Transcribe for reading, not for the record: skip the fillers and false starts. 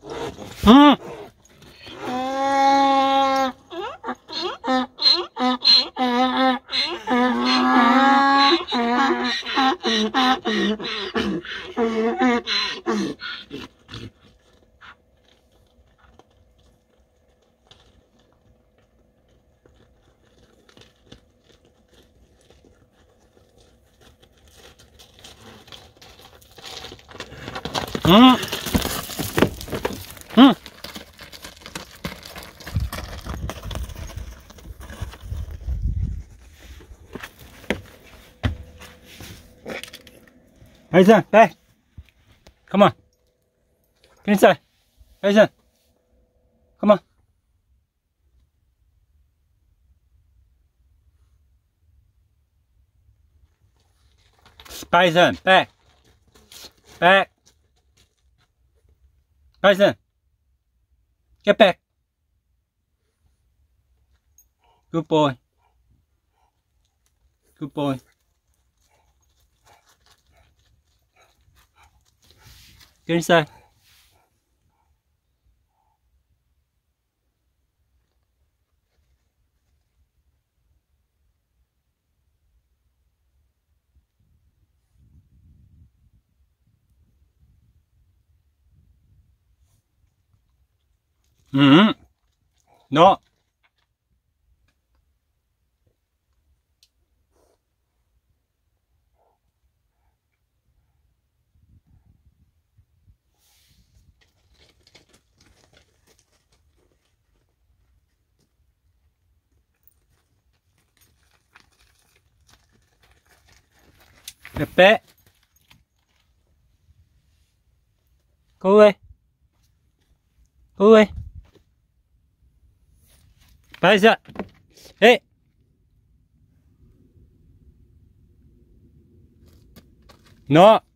응. 응. 응. Bison, back. Come on. Get inside. Bison. Come on. Bison, back. Back. Bison. Get back. Good boy. Good boy. Get inside. No. Get back. Go away. Go away. Bison. Hey. No.